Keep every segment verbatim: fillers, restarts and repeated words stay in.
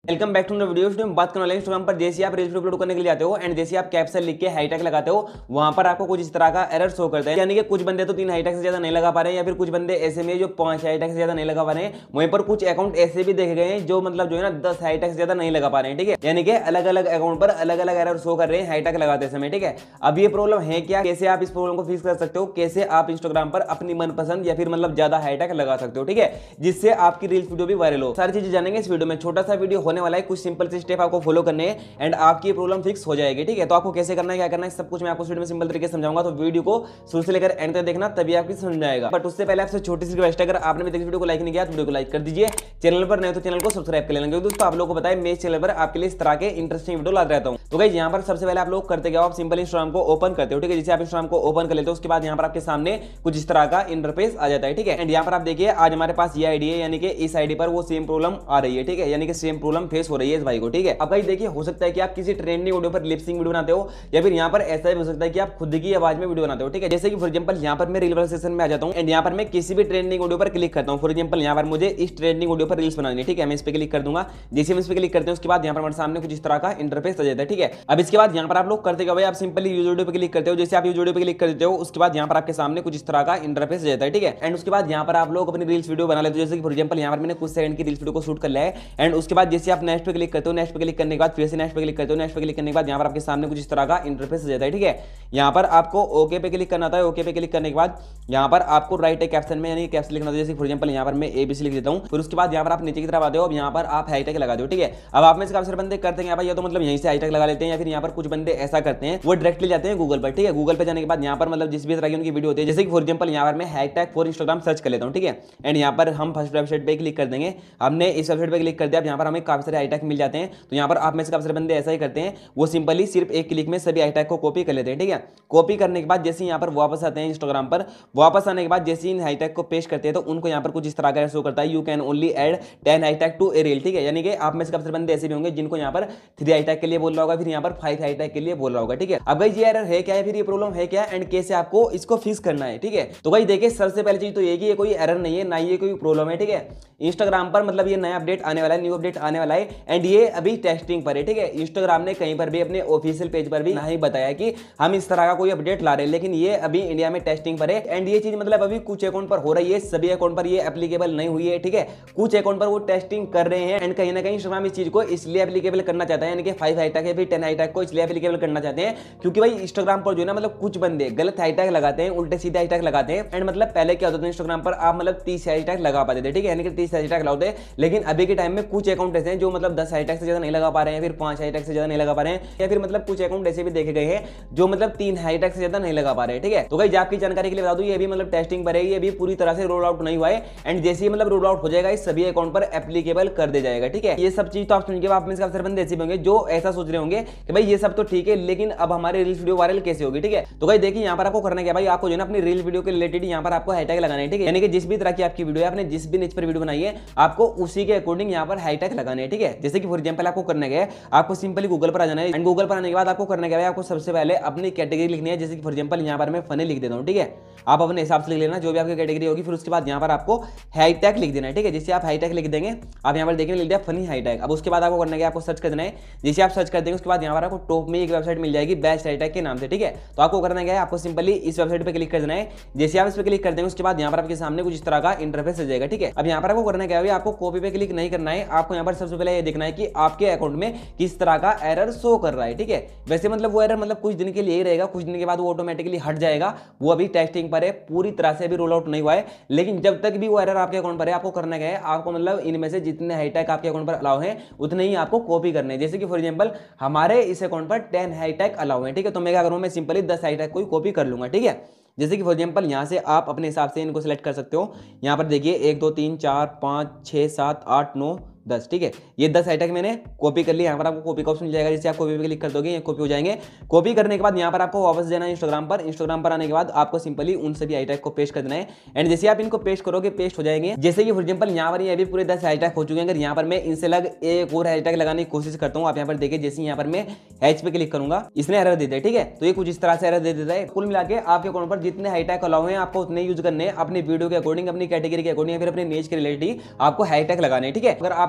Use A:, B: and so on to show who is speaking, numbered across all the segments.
A: Welcome back to the video. में बात करने वाले इंस्टाग्राम पर जैसे आप रील्स अपलोड करने के लिए जाते हो एंड जैसे आप कैप्शन लिख के हाईटैग लगाते हो वहां पर आपको कुछ इस तरह का एरर शो करता है। यानी कि कुछ बंदे तो तीन हाईटैग से ज्यादा नहीं लगा पा रहे हैं या फिर कुछ बंदे ऐसे में जो पांच हाईटैग से ज्यादा नहीं लगा पा रहे हैं। वहीं पर कुछ अकाउंट ऐसे भी देखे गए हैं जो मतलब जो है ना दस हाईटैग से ज्यादा नहीं लगा पा रहे हैं। ठीक है, यानी कि अलग अलग अकाउंट पर अलग अलग एरर शो कर रहे हैं हाईटैग लगाते समय। ठीक है, अब ये प्रॉब्लम है क्या, कैसे आप इस प्रॉब्लम को फिक्स कर सकते हो, कैसे आप इंस्टाग्राम पर अपनी मनपसंद या फिर मतलब ज्यादा हाईटैग लगा सकते हो। ठीक है, जिससे आपकी रील्स वीडियो भी वायरल हो। सारी चीजें जानेंगे इस वीडियो में। छोटा सा वीडियो होने वाला है, कुछ सिंपल से स्टेप आपको फॉलो करने हैं एंड आपकी प्रॉब्लम फिक्स हो जाएगी। ठीक है, तो आपको कैसे करना है, क्या करना है, सब कुछ मैं आपको वीडियो में सिंपल तरीके से समझाऊंगा। तो वीडियो को शुरू से लेकर एंड तक देखना, तभी आपकी समझ में आएगा। बट उससे पहले आपसे छोटी सी रिक्वेस्ट है, अगर आपने भी वीडियो को लाइक नहीं किया तो वीडियो को लाइक कर दीजिए। चैनल पर नए तो चैनल को सब्सक्राइब कर लेना, क्योंकि दोस्तों आप लोगों को बताया मैं इस चैनल पर आपके लिए इस तरह के इंटरेस्टिंग वीडियो लाता रहता हूं। तो गाइस यहाँ पर सबसे पहले आप लोग करते क्या हो, आप सिंपल इंस्टाग्राम को ओपन करते हो। ठीक है, जैसे आप इंस्टाग्राम को ओपन कर लेते हो उसके बाद यहाँ पर आपके सामने कुछ इस तरह का इंटरफेस आ जाता है। ठीक है, एंड यहाँ पर आप देखिए आज हमारे पास ये आईडी है, यानी कि इस आईडी पर वो सेम प्रॉब्लम आ रही है। ठीक है, यानी कि सेम प्रॉब्लम फेस हो रही है इस भाई को। ठीक है, अब गाइस देखिए हो सकता है कि आप किसी ट्रेंडिंग वीडियो पर लिपसिंग वीडियो बनाते हो या फिर यहाँ पर ऐसा भी हो सकता है कि आप खुद की आवाज में वीडियो बनाते हो। ठीक है, जैसे कि फॉर एग्जांपल यहाँ पर मैं रील वाले सेशन में आ जाता हूँ एंड यहाँ पर मैं किसी भी ट्रेंडिंग वीडियो पर क्लिक करता हूँ। फॉर एग्जांपल यहाँ पर मुझे इस ट्रेंडिंग वीडियो पर रील्स बनानी है। ठीक है, मैं इस पे क्लिक कर दूंगा। जैसे हम इस पे क्लिक करते हैं उसके बाद यहाँ पर हमारे सामने कुछ इस तरह का इंटरफेस आ जाता है। ठीक है, अब इसके बाद यहाँ पर आप लोग करते क्या भाई, आप सिंपली यूज वीडियो पे क्लिक करते हो। जैसे आप यूज वीडियो पे क्लिक करते हो उसके बाद यहाँ पर आपके सामने कुछ इस तरह का इंटरफेस आ जाता है। ठीक है, एंड उसके बाद यहाँ पर आप लोग अपनी रील्स वीडियो बना लेते हो। जैसे कि फॉर एग्जांपल यहाँ पर मैंने कुछ सेकंड की रील्स वीडियो को शूट कर लिया है एंड उसके बाद जैसे आप नेक्स्ट पे क्लिक करते हो, नेक्स्ट पे क्लिक करने के बाद फिर से नेक्स्ट पे क्लिक करते हो, नेक्स्ट पे क्लिक करने के बाद यहाँ पर आपके सामने कुछ इस तरह का इंटरफेस आ जाता है। ठीक है, यहाँ पर आपको ओके पे क्लिक करना होता है। ओके पे क्लिक करने के बाद यहाँ पर आपको राइट कैप्शन में यानी कैप्शन लिखना होता है। जैसे फॉर एग्जांपल यहाँ पर मैं एबीसी लिख देता हूँ, फिर उसके बाद यहाँ पर आप नीचे की तरफ आते हो। अब यहाँ पर आप हाईटैग लगा दो। ठीक है, अब आप में से काफी सारे बंदे करते हैं भाई ये तो मतलब यहीं से हाईटैग लगा लेते हैं, या फिर यहाँ पर कुछ बंदे ऐसा करते हैं वो डायरेक्टली जाते हैं गूगल पर। ठीक है, गूगल पे जाने के बाद यहाँ पर मतलब जिस भी तरह की उनकी वीडियो होती है, जैसे कि फॉर एग्जांपल यहाँ पर मैं हैशटैग फॉर इंस्टाग्राम सर्च कर लेता हूँ। ठीक है, एंड यहाँ पर हम फर्स्ट वेबसाइट पे क्लिक कर देंगे। हमने इस वेबसाइट पे क्लिक कर दिया, अब यहाँ पर हमें काफी सारे हाईटैग मिल जाते हैं। तो यहाँ पर आप में से काफी सारे बंदे ऐसा ही करते हैं, वो सिंपली सिर्फ एक क्लिक में सभी हाईटैग को कॉपी कर लेते हैं। ठीक है, कॉपी करने के बाद जैसे यहाँ पर वापस आते हैं इंस्टाग्राम पर, वापस आने के बाद जैसे इन हाईटैग को पेस्ट करते हैं तो उनको यहाँ पर कुछ इस तरह का शो करता है, you can only add ten hashtag to a reel. ठीक है, यानी कि आप में से काफी सारे बंदे ऐसे भी होंगे जिनको यहाँ पर थ्री हाईटैग के लिए बोल रहा होगा, फिर यहाँ पर फाइव हाईटैग के लिए बोल रहा होगा। ठीक है, अब भाई ये एरर है क्या है, फिर ये प्रॉब्लम है क्या एंड कैसे आपको इसको फिक्स करना है। ठीक है, तो भाई देखिए सबसे पहली चीज तो ये कि ये कोई एरर नहीं है, ना ये कोई प्रॉब्लम है। ठीक है, इंस्टाग्राम पर मतलब ये नया अपडेट आने वाला है, न्यू अपडेट आने वाला है एंड ये अभी टेस्टिंग पर है। ठीक है, इंस्टाग्राम ने कहीं पर भी अपने ऑफिशियल पेज पर भी नहीं बताया कि हम इस तरह का कोई अपडेट ला रहे हैं, लेकिन ये अभी इंडिया में टेस्टिंग पर है एंड ये चीज मतलब अभी कुछ अकाउंट पर हो रही है, सभी अकाउंट पर ये एप्लीकेबल नहीं हुई है। ठीक है, कुछ अकाउंट पर वो टेस्टिंग कर रहे हैं एंड कहीं ना कहीं इंस्टाग्राम इस चीज को इसलिए एप्लीकेबल करना चाहता है, यानी कि फाइव हाईटैग है फिर टेन हाईटैग को इसलिए एप्लीकेबल करना चाहते हैं क्योंकि भाई इंस्टाग्राम पर जो है ना मतलब कुछ बंदे गलत हाईटैग लगाते हैं, उल्टे सीधे हाईटैग लगाते हैं एंड मतलब पहले क्या होता था इंस्टाग्राम पर आप मतलब तीस हाईटैग लगा पाते थे। ठीक है, यानी कि तीस हाईटैग लगाते, लेकिन अभी के टाइम में कुछ अकाउंट ऐसे हैं जो मतलब दस हाईटैग से ज्यादा नहीं लगा पा रहे हैं, फिर पांच हाईटैग से ज्यादा नहीं लगा पा रहे हैं, या फिर मतलब कुछ अकाउंट ऐसे भी देखे गए हैं जो मतलब तीन हाईटैग से ज्यादा नहीं लगा पा रहे हैं। ठीक है, तो गाइस आपकी जानकारी के लिए बता दूं ये भी मतलब टेस्टिंग पर है, ये भी पूरी तरह से रोल आउट नहीं हुआ है एंड जैसे ही मतलब रोल आउट हो जाएगा इस सभी अकाउंट पर एप्लीकेबल कर दे जाएगा। ठीक है, ये सब चीज तो आप सुन के आप में से बंदे ऐसे होंगे जो ऐसा सोच रहे होंगे कि भाई ये सब तो ठीक है, लेकिन अब हमारी रील्स वीडियो वायरल कैसे होगी। ठीक है, तो गाइस देखिए यहाँ पर आपको करना क्या भाई, आपको जो है ना अपनी रील वीडियो के रिलेटेड यहाँ पर आपको हाईटैग लगाना है। ठीक है, यानी कि जिस भी तरह की आपकी वीडियो है, आपने जिस भी निच पर वीडियो बनाई है आपको उसी के अकॉर्डिंग यहाँ पर हाईटैग लगाने हैं। ठीक है, जैसे कि फॉर एग्जांपल आपको करना क्या है, आपको सिंपली गूगल पर आ जाना है एंड गूगल पर आने के बाद आपको करना क्या है, आपको सबसे पहले अपनी कैटेगरी लिखनी है। जैसे कि फॉर एग्जांपल यहाँ पर मैं फनी लिख देता हूँ। ठीक है, आप अपने हिसाब से लिख लेना जो भी आपकी कैटेगरी होगी, फिर उसके बाद यहाँ पर आपको हाईटैग लिख देना है। ठीक है, जैसे आप हाईटैग लिख देंगे, आप यहाँ पर देखिए लिख दिया फनी हाईटैग। अब उसके बाद आपको करना है, आपको सर्च कर देना है। जैसे आप सर्च कर देंगे उसके बाद यहाँ पर आपको टॉप में एक वेबसाइट मिल जाएगी बेस्ट हाईटैग के नाम से। ठीक है, तो आपको करना क्या है, आपको सिंपली इस वेबसाइट पे क्लिक कर देना है। जैसे आप इस पे क्लिक कर देंगे उसके बाद यहाँ पर आपके सामने कुछ इस तरह का इंटरफेस आ जाएगा। ठीक है, अब यहाँ पर आपको करना क्या है, आपको कॉपी पे क्लिक नहीं करना है, आपको यहाँ पर सबसे पहले ये देखना है कि आपके अकाउंट में किस तरह का एरर शो कर रहा है। ठीक है, वैसे मतलब वो एरर मतलब कुछ दिन के लिए ही रहेगा, कुछ दिन के बाद वो ऑटोमेटिकली हट जाएगा, वो अभी टेस्टिंग पर है, पूरी तरह से अभी रोल आउट नहीं हुआ है। लेकिन जब तक भी वो एरर आपके अकाउंट पर है आपको करना क्या है, आपको मतलब इनमें से जितने हाईटैग आपके अकाउंट पर अलाउ हैं उतने ही आपको कॉपी करने हैं। जैसे कि फॉर एग्जांपल हमारे इस अकाउंट पर टेन हाईटैग अलाउ है। ठीक है, तो मैं क्या करूँ, मैं सिंपली दस हाईटैग को कॉपी कर लूंगा। ठीक है, जैसे कि फॉर एग्जांपल यहाँ से आप अपने हिसाब से इनको सेलेक्ट कर सकते हो। यहाँ पर देखिए एक दो तीन चार पाँच छः सात आठ नौ दस। ठीक है, ये दस हाईटैग मैंने कॉपी कर लिया। यहाँ पर आपको कॉपी का ऑप्शन मिल जाएगा, जैसे आप कॉपी पे क्लिक कर दोगे ये कॉपी हो जाएंगे। कॉपी करने के बाद यहाँ पर आपको वापस जाना है इंस्टाग्राम पर। इंस्टाग्राम पर आने के बाद आपको सिंपली उन सभी हाईटैग को पेस्ट कर देना है एंड जैसे आप इनको पेस्ट करोगे पेस्ट हो जाएंगे। जैसे कि फॉर एग्जांपल यहाँ पर ये अभी पूरे दस हाईटैग हो चुके हैं। अगर यहाँ पर मैं इनसे लग एक और हाईटैग लगाने की कोशिश करता हूँ, आप यहाँ पर देखिए जैसे यहाँ पर मैं हैच पे क्लिक करूंगा इसने एरर देता है। ठीक है, तो ये कुछ इस तरह से एरर दे देता है। कुल मिला के आपके अकाउंट पर जितने हाईटैग अलाउ हैं आपको उतने यूज करने हैं, अपनी वीडियो के अकॉर्डिंग, अपनी कैटेगरी के अकॉर्डिंग या फिर अपने नेच के रिलेटेड आपको हाईटैग लगाने हैं। ठीक है, अगर आप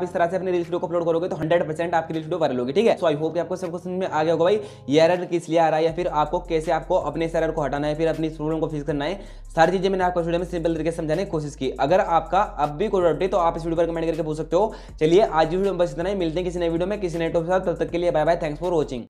A: आप इस तरह से अपनी रील्स वीडियो को अपलोड करोगे तो हंड्रेड परसेंट आपकी रील्स वीडियो वायरल होगी। ठीक है, सो आई होप कि आपको सब कुछ समझ में आ गया होगा भाई ये एरर किस लिए आ रहा है, या फिर आपको कैसे आपको अपने इस एरर को हटाना है, फिर अपनी प्रॉब्लम को फिक्स करना है। सारी चीजें मैंने आपको वीडियो में सिंपल तरीके से समझाने की कोशिश की। अगर आपका अब भी कोई डाउट है तो आप इस वीडियो पर कमेंट करके पूछ सकते हो। चलिए आज की वीडियो में बस इतना ही, मिलते हैं किसी नए वीडियो में किसी नए टॉपिक के साथ, तब तक के लिए bye bye, thanks for watching.